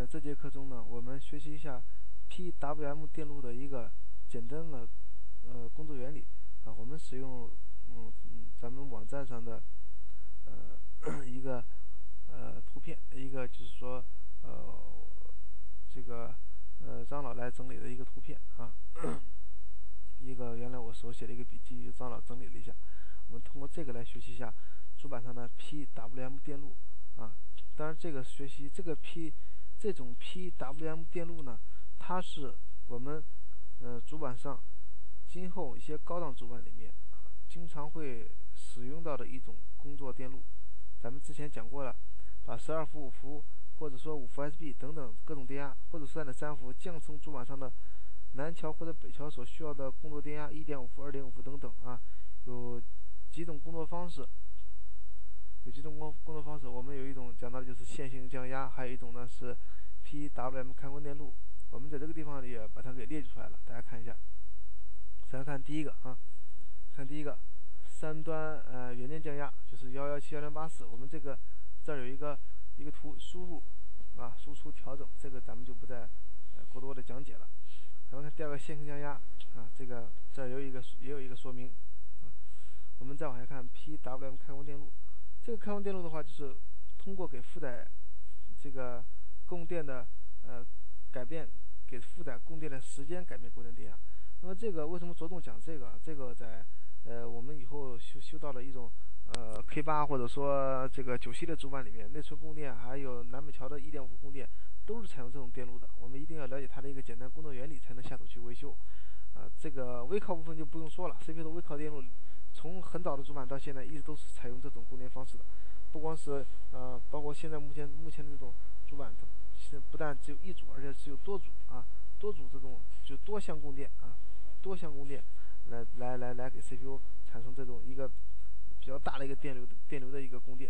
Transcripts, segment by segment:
这节课中呢，我们学习一下 PWM 电路的一个简单的工作原理我们使用咱们网站上的一个图片，一个就是说这个张老来整理的一个图片一个原来我手写的一个笔记，由张老整理了一下。我们通过这个来学习一下主板上的 PWM 电路当然，这个学习这种 PWM 电路呢，它是我们主板上今后一些高档主板里面经常会使用到的一种工作电路。咱们之前讲过了，把12伏、5伏或者说5伏 SB 等等各种电压，或者是3.3伏降成主板上的南桥或者北桥所需要的工作电压1.5伏、2.5伏等等有几种工作方式。我们有一种讲到的就是线性降压，还有一种呢是 PWM 开关电路。我们在这个地方也把它给列举出来了，大家看一下。先看第一个三端元件降压就是117/1084。我们这儿有一个图，输入输出调整，这个咱们就不再过多的讲解了。咱们看第二个线性降压这儿也有一个说明我们再往下看 PWM 开关电路。这个开关电路的话，就是通过给负载这个供电的改变，给负载供电的时间改变供电电压。那么这个为什么着重讲这个？这个在我们以后修到了一种K8 或者说这个9系列主板里面，内存供电还有南北桥的1.5伏供电都是采用这种电路的。我们一定要了解它的一个简单工作原理，才能下手去维修。这个微靠部分就不用说了 ，CPU 的微靠电路从很早的主板到现在一直都是采用这种供电方式的。不光是包括现在目前的这种主板，它不但只有一组，而且只有多组多组这种就多项供电来给 CPU 产生这种一个比较大的一个电流的一个供电。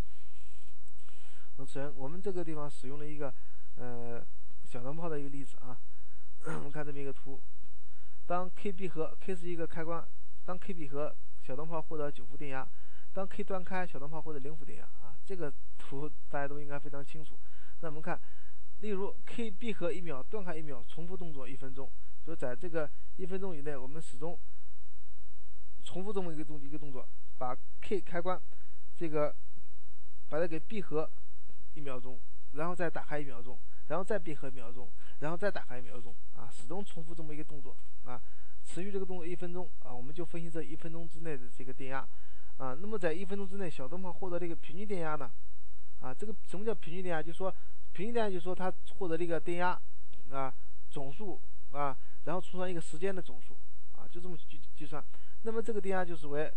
首先我们这个地方使用了一个小灯泡的一个例子我们看这么一个图，当 K 闭合 ，K 是一个开关，当 K 闭合，小灯泡获得9伏电压。当 K 断开，小灯泡获得0伏电压这个图大家都应该非常清楚。那我们看，例如 K 闭合1秒，断开1秒，重复动作1分钟。所以在这个1分钟以内，我们始终重复这么一个动作，把 K 开关把它给闭合1秒钟，然后再打开1秒钟，然后再闭合1秒钟，然后再打开1秒钟始终重复这么一个动作持续这个动作1分钟我们就分析这1分钟之内的这个电压那么在1分钟之内，小灯泡获得这个平均电压呢这个什么叫平均电压？就是说平均电压就是说它获得这个电压总数然后除上一个时间的总数就这么去计算。那么这个电压就是为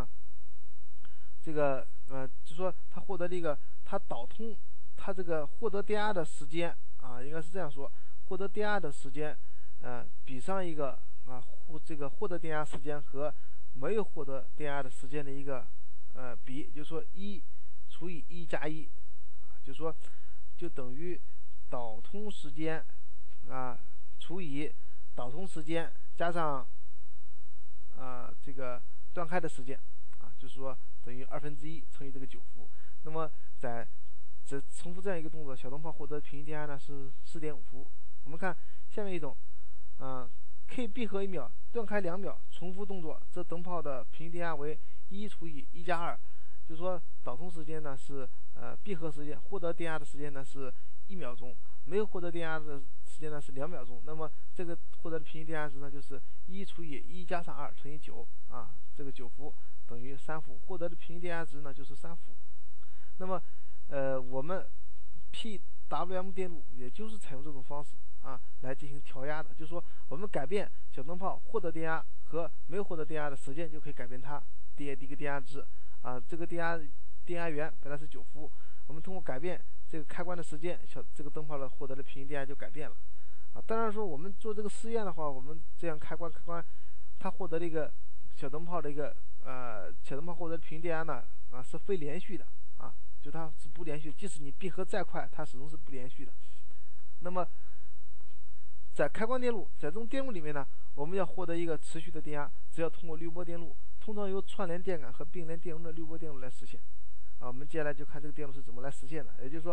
就说它获得这个它导通它这个获得电压的时间应该是这样说，获得电压的时间比上一个获得电压时间和没有获得电压的时间的一个比，就是说1除以1加1就是说就等于导通时间除以导通时间加上这个断开的时间就是说等于1/2乘以这个9伏。那么在重复这样一个动作，小灯泡获得平均电压呢是4.5伏。我们看下面一种K 闭合1秒，断开2秒，重复动作，这灯泡的平均电压为1除以1加2，就是说导通时间呢是闭合时间，获得电压的时间呢是1秒钟，没有获得电压的时间呢是2秒钟。那么这个获得的平均电压值呢就是1除以1加上2乘以9这个9伏等于3伏，获得的平均电压值呢就是3伏。那么我们 PWM 电路也就是采用这种方式来进行调压的，就是说我们改变小灯泡获得电压和没有获得电压的时间，就可以改变它的一个电压值这个电压源本来是9伏，我们通过改变这个开关的时间，这个灯泡的获得的平均电压就改变了当然说我们做这个试验的话，我们这样开关它获得这个小灯泡的一个小灯泡获得的平均电压呢是非连续的就它是不连续，即使你闭合再快，它始终是不连续的。那么在开关电路，在这种电路里面呢，我们要获得一个持续的电压，只要通过滤波电路，通常由串联电感和并联电容的滤波电路来实现我们接下来就看这个电路是怎么来实现的。也就是说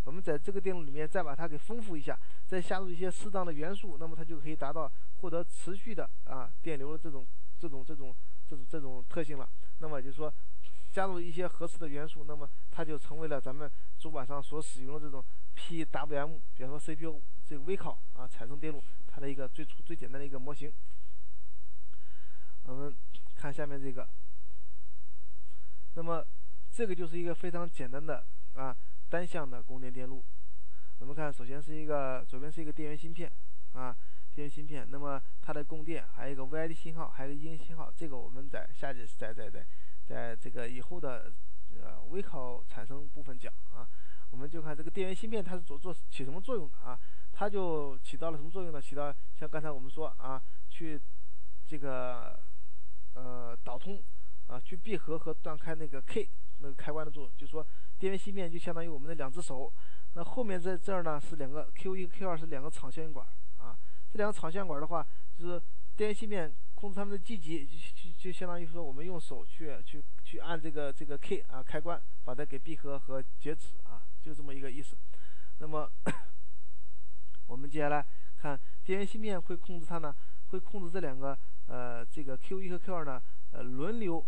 我们在这个电路里面再把它给丰富一下，再加入一些适当的元素，那么它就可以达到获得持续的电流的这种特性了。那么就是说，加入一些合适的元素，那么它就成为了咱们主板上所使用的这种 PWM， 比方说 CPU 这个微考产生电路它的一个最简单的一个模型。我们看下面这个，那么这个就是一个非常简单的单向的供电电路。我们看，首先是左边是一个电源芯片电源芯片，那么它的供电还有一个 VID 信号，还有一个 EN 信号，这个我们在下节在这个以后的微考产生部分讲我们就看这个电源芯片它是起什么作用的它就起到了什么作用呢？起到像刚才我们说去这个导通去闭合和断开那个 K 那个开关的作用。就是说电源芯片就相当于我们的两只手，那后面在这儿呢是两个 Q1 Q2 是两个场效应管这两个场效应管的话，就是电源芯片控制它们的积极，就相当于说我们用手去按这个 K 开关，把它给闭合和截止就这么一个意思。那么我们接下来看电源芯片会控制它呢，会控制这两个这个 Q1 和 Q2 呢轮流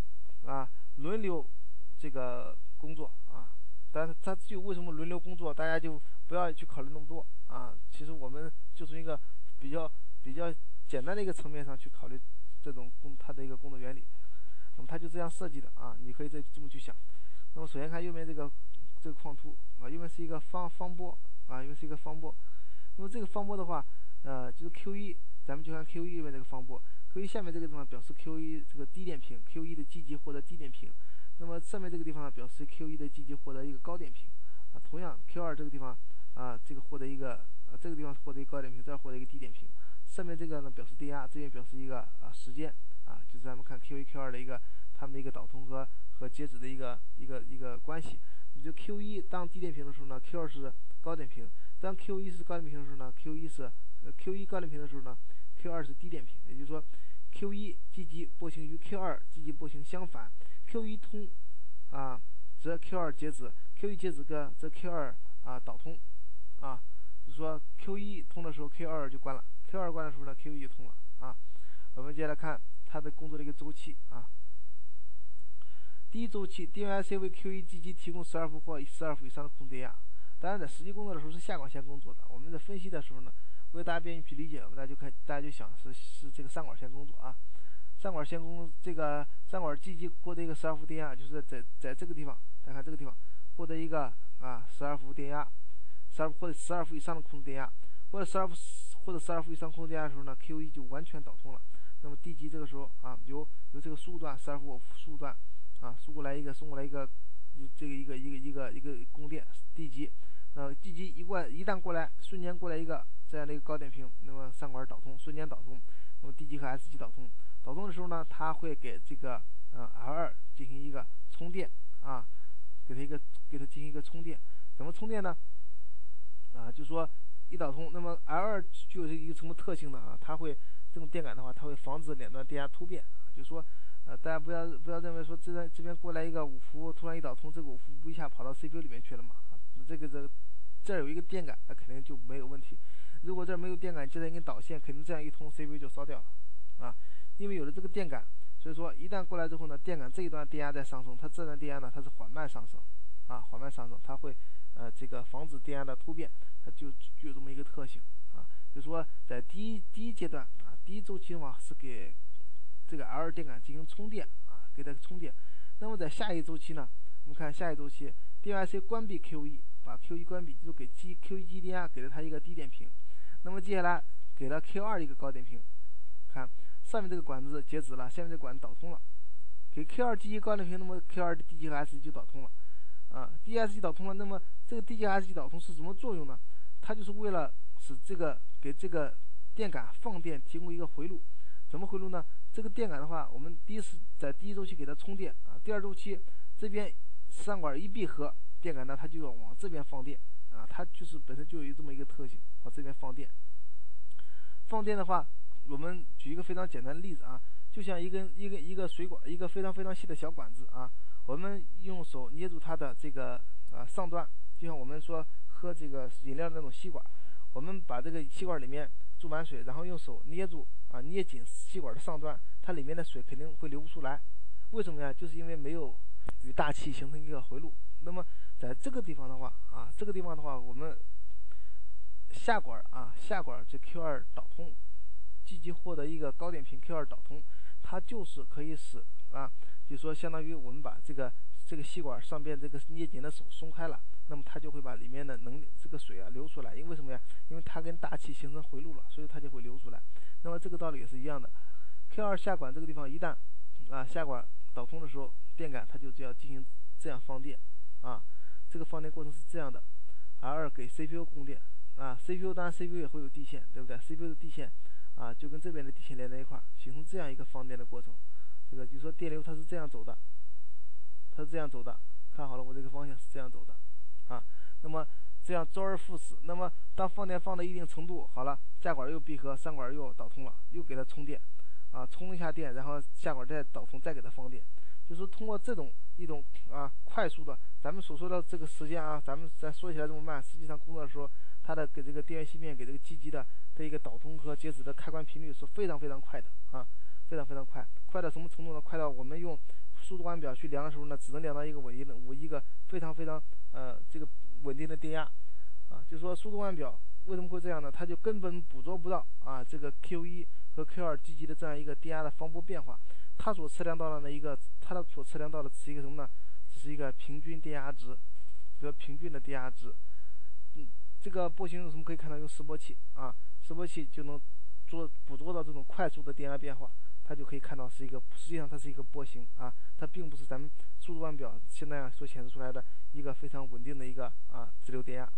这个工作但是它就为什么轮流工作，大家就不要去考虑那么多其实我们就是一个比较简单的一个层面上去考虑这种它的一个工作原理。那么它就这样设计的你可以这么去想。那么首先看右边这个框图右边是一个方波右边是一个方波。那么这个方波的话就是 Q1， 咱们就看 Q1 右边这个方波， Q1 下面这个地方表示 Q1 这个低电平， Q1 的积极获得低电平。那么上面这个地方表示 Q1 的积极获得一个高电平同样 Q2 这个地方这个获得一个这个地方获得一个高电平，这儿获得一个低电平。上面这个呢表示电压，这边表示一个时间就是咱们看 Q1 Q2 的一个它们的一个导通和截止的一个关系。你就 Q1 当低电平的时候呢 ，Q2 是高电平；当 Q1 是高电平的时候呢 ，Q1 高电平的时候呢 ，Q2 是低电平。也就是说 ，Q1 积极波形与 Q2 积极波形相反。Q1 通则 Q2 截止 ，Q1 截止则 Q2 导通就是说 Q1 通的时候 Q2 就关了 ，Q2 关的时候呢 Q1 就通了我们接下来看它的工作的一个周期第一周期 ，DMIC 为 Q1 积极提供12伏或12伏以上的控制电压。当然，在实际工作的时候是下管线工作的。我们在分析的时候呢，为了大家便于去理解，大家就想是这个上管线工作上管线这个上管积极获得一个12伏电压，就是在这个地方，大家看这个地方获得一个12伏电压，12或者12伏以上的控制电压，或者12伏以上控制电压的时候呢 ，Q1 就完全导通了。那么地极这个时候由这个输入段12伏输入段送过来一个这个一个供电地极地极一旦过来瞬间过来一个这样的一个高电平，那么上管导通瞬间导通，那么地极和 S 极导通的时候呢，它会给这个L2 进行一个充电给它进行一个充电。怎么充电呢就是说一导通，那么 L2 具有一个什么特性呢它会这种电感的话，它会防止两端电压突变就是说大家不要认为说这边过来一个5伏，突然一导通，这个5伏不一下跑到 CPU 里面去了嘛这儿有一个电感，那肯定就没有问题。如果这儿没有电感，接着一根导线，肯定这样一通 CPU 就烧掉了因为有了这个电感，所以说一旦过来之后呢，电感这一段电压在上升，它这段电压呢它是缓慢上升它会这个防止电压的突变，它就具有这么一个特性就是说在第一阶段第一周期的话是给这个 L2 电感进行充电给它充电。那么在下一周期呢，我们看下一周期 DMIC 关闭 Q1， 把 Q1 关闭，就给 Q1 积电压给了它一个低电平。那么接下来给了 Q2 一个高电平，看上面这个管子截止了，下面这个管子导通了，给 Q2 积极高电平，那么 Q2 的 D 极和 S 极就导通了，D、S 极导通了。那么这个 D 极和 S 极导通是什么作用呢？它就是为了使给这个电感放电提供一个回路。怎么回路呢？这个电感的话，我们在第一周期给它充电第二周期这边上管一闭合，电感呢它就要往这边放电它就是本身就有这么一个特性，往这边放电。放电的话，我们举一个非常简单的例子就像一个水管，一个非常非常细的小管子我们用手捏住它的这个上端，就像我们说喝这个饮料的那种吸管，我们把这个吸管里面注满水，然后用手捏住捏紧吸管的上端，它里面的水肯定会流不出来。为什么呀？就是因为没有与大气形成一个回路。那么在这个地方的话我们下管这 Q2 导通，积极获得一个高电平 Q2 导通，它就是可以使就是说相当于我们把这个吸管上边这个捏紧的手松开了，那么它就会把里面的这个水流出来。因为什么呀？因为它跟大气形成回路了，所以它就会流出来。那么这个道理也是一样的。Q2 下管这个地方一旦下管导通的时候，电感它就要进行这样放电这个放电过程是这样的 ，R2 给 CPU 供电CPU 当然 CPU 也会有地线，对不对 ？CPU 的地线就跟这边的地线连在一块儿，形成这样一个放电的过程。这个就是说电流它是这样走的，看好了，我这个方向是这样走的那么这样周而复始。那么当放电放到一定程度，好了，下管又闭合，上管又导通了，又给它充电充一下电，然后下管再导通，再给它放电。就是通过一种快速的，咱们所说的这个时间咱们再说起来这么慢，实际上工作的时候，它的给这个电源芯片给这个积极的一个导通和截止的开关频率是非常非常快的非常非常快，快到什么程度呢？快到我们用速度腕表去量的时候呢，只能量到一个非常非常这个稳定的电压就是说速度腕表为什么会这样呢？它就根本捕捉不到这个 Q1 和 Q2 积极的这样一个电压的方波变化。它所测量到的只是一个什么呢？只是一个平均电压值，比如平均的电压值。这个波形有什么可以看到？用示波器示波器就能捕捉到这种快速的电压变化，它就可以看到实际上它是一个波形它并不是咱们速度腕表现在所显示出来的一个非常稳定的一个直流电压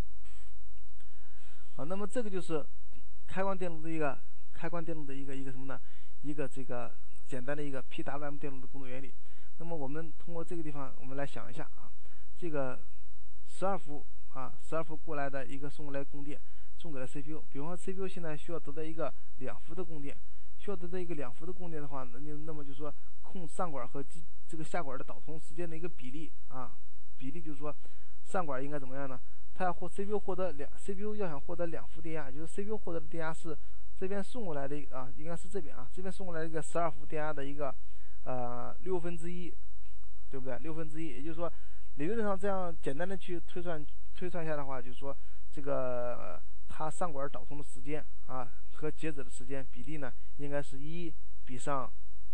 那么这个就是开关电路的一个什么呢？一个这个简单的一个 PWM 电路的工作原理。那么我们通过这个地方，我们来想一下这个12伏12伏过来的一个送过来供电，送给了 CPU。比方说 CPU 现在需要得到一个2伏的供电，的话，那么就是说控上管和这个下管的导通之间的一个比例比例就是说上管应该怎么样呢？它要CPU 要想获得2伏电压，就是 CPU 获得的电压是这边送过来的应该是这边这边送过来一个12伏电压的一个1/6，对不对？1/6，也就是说理论上这样简单的去推算一下的话，就是说这个它上管导通的时间和截止的时间比例呢，应该是1:5，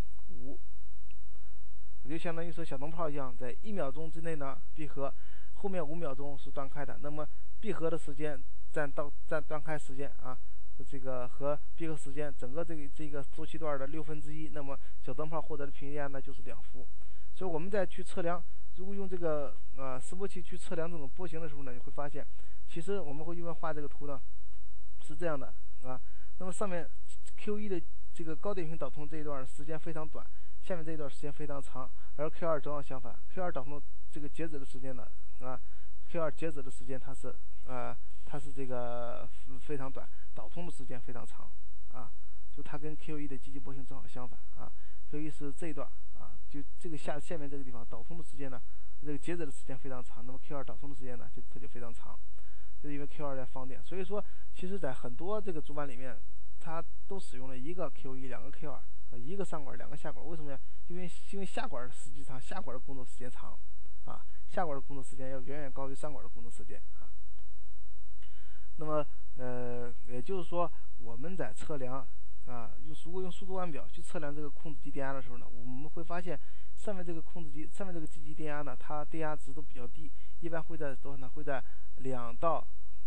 就相当于说小灯泡一样，在1秒钟之内呢闭合，后面5秒钟是断开的。那么闭合的时间占断开时间这个和闭合时间整个这个周期段的1/6，那么小灯泡获得的平均电压呢就是2伏。所以我们再去测量，如果用这个示波器去测量这种波形的时候呢，你会发现，其实我们会因为画这个图呢是这样的那么上面 Q1 的这个高电平导通这一段时间非常短，下面这一段时间非常长，而 Q2 正好相反 ，Q2 导通这个截止的时间呢Q2 截止的时间它是这个非常短，导通的时间非常长就它跟 Q1 的积极波形正好相反Q1 是这一段就这个下面这个地方导通的时间呢，这个截止的时间非常长，那么 Q2 导通的时间呢它就非常长，就是因为 Q2 在放电。所以说其实在很多这个主板里面，它都使用了一个 Q1 2个 Q2 一个上管2个下管。为什么呀？因为下管实际上下管的工作时间长下管的工作时间要远远高于上管的工作时间那么也就是说我们在测量如果用速度腕表去测量这个控制机电压的时候呢，我们会发现上面这个积极电压呢，它电压值都比较低，一般会在多少呢？会在2到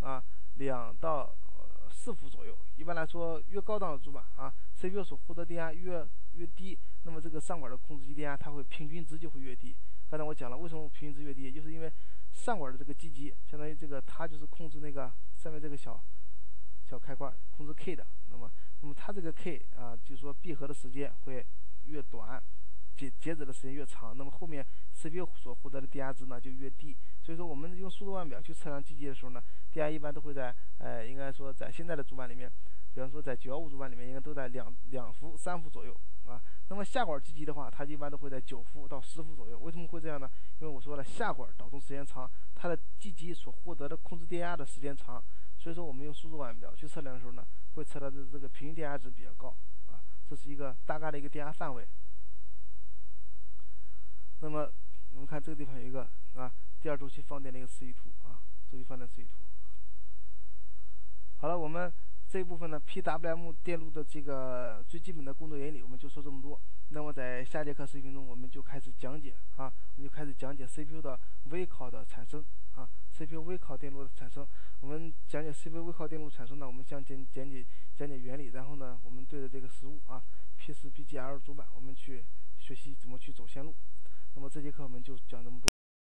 4伏左右。一般来说，越高档的主板CPU 所获得电压越低，那么这个上管的控制机电压它会平均值就会越低。刚才我讲了，为什么平均值越低，就是因为上管的这个积极，相当于这个它就是控制那个上面这个小开关，控制 K 的。那么它这个 K 就是说闭合的时间会越短，截止的时间越长，那么后面 CPU 所获得的电压值呢就越低。所以说我们用速度腕表去测量积极的时候呢，电压一般都会在应该说在现在的主板里面，比方说在915主板里面应该都在2伏3伏左右啊。那么下管机级的话，它一般都会在9伏到10伏左右。为什么会这样呢？因为我说了，下管导动时间长，它的机级所获得的控制电压的时间长，所以说我们用输出腕表去测量的时候呢，会测到的这个平均电压值比较高啊。这是一个大概的一个电压范围。那么我们看这个地方有一个第二周期放电的一个示意图周期放电示意图。好了，我们这一部分呢 PWM 电路的这个最基本的工作原理我们就说这么多。那么在下节课视频中，我们就开始讲解CPU 的微考的产生CPU 微考电路的产生。我们讲解 CPU 微考电路产生呢，我们先讲解原理，然后呢，我们对着这个实物P10BGL 主板，我们去学习怎么去走线路。那么这节课我们就讲这么多。